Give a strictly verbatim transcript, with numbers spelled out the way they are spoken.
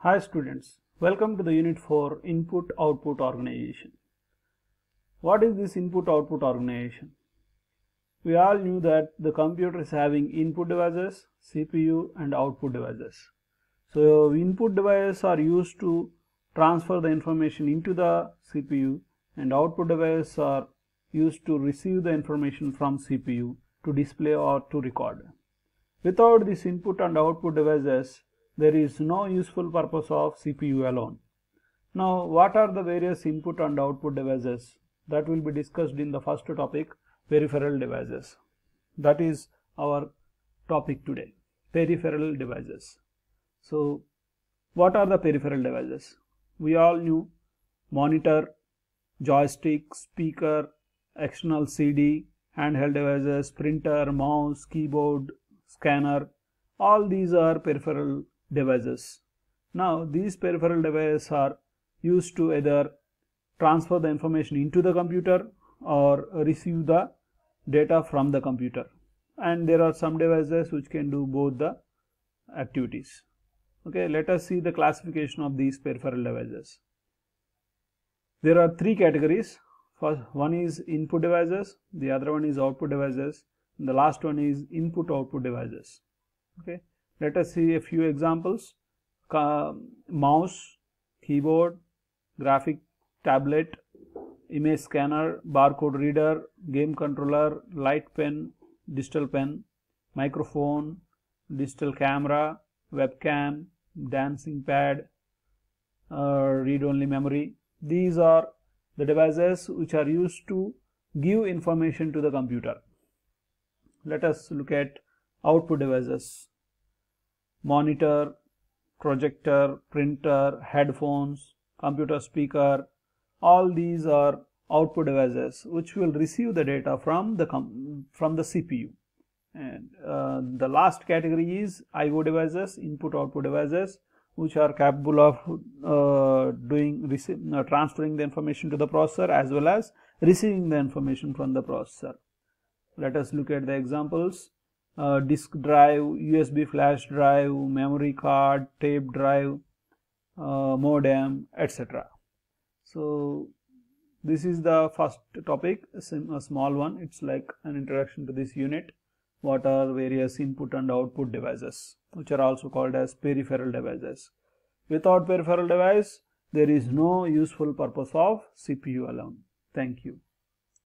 Hi students, welcome to the unit for Input-Output Organization. What is this Input-Output Organization? We all knew that the computer is having input devices, C P U and output devices. So input devices are used to transfer the information into the C P U and output devices are used to receive the information from C P U to display or to record. Without this input and output devices, there is no useful purpose of C P U alone. Now, what are the various input and output devices? That will be discussed in the first topic, peripheral devices. That is our topic today, peripheral devices. So, what are the peripheral devices? We all knew monitor, joystick, speaker, external C D, handheld devices, printer, mouse, keyboard, scanner. All these are peripheral devices. Now these peripheral devices are used to either transfer the information into the computer or receive the data from the computer, and there are some devices which can do both the activities. Okay, let us see the classification of these peripheral devices. There are three categories. First one is input devices, the other one is output devices, and the last one is input output devices. Okay, let us see a few examples. Uh, mouse, keyboard, graphic tablet, image scanner, barcode reader, game controller, light pen, digital pen, microphone, digital camera, webcam, dancing pad, uh, read-only memory. These are the devices which are used to give information to the computer. Let us look at output devices. Monitor, projector, printer, headphones, computer speaker, all these are output devices which will receive the data from the from the C P U. And uh, the last category is I O devices, input output devices, which are capable of uh, doing uh, transferring the information to the processor as well as receiving the information from the processor. Let us look at the examples. Uh, disk drive, U S B flash drive, memory card, tape drive, uh, modem, et cetera. So this is the first topic, a small one. It's like an introduction to this unit. What are various input and output devices, which are also called as peripheral devices. Without peripheral device, there is no useful purpose of C P U alone. Thank you.